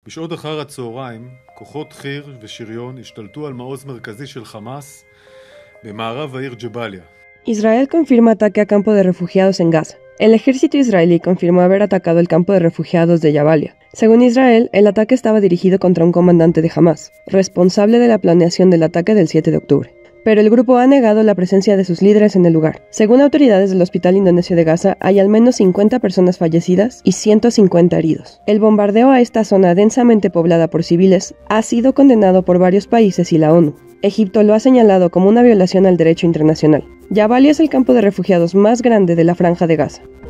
בשעות אחר הצהריים, כוחות חי"ר ושריון השתלטו על מעוז מרכזי של חמאס במערב העיר ג'באליה. Israel confirma ataque a campo de refugiados en Gaza. El ejército israelí confirmó haber atacado el campo de refugiados de Jabalia. Según Israel, el ataque estaba dirigido contra un comandante de Hamas, responsable de la planeación del ataque del 7 de octubre. Pero el grupo ha negado la presencia de sus líderes en el lugar. Según autoridades del Hospital Indonesio de Gaza, hay al menos 50 personas fallecidas y 150 heridos. El bombardeo a esta zona densamente poblada por civiles ha sido condenado por varios países y la ONU. Egipto lo ha señalado como una violación al derecho internacional. Jabalia es el campo de refugiados más grande de la Franja de Gaza.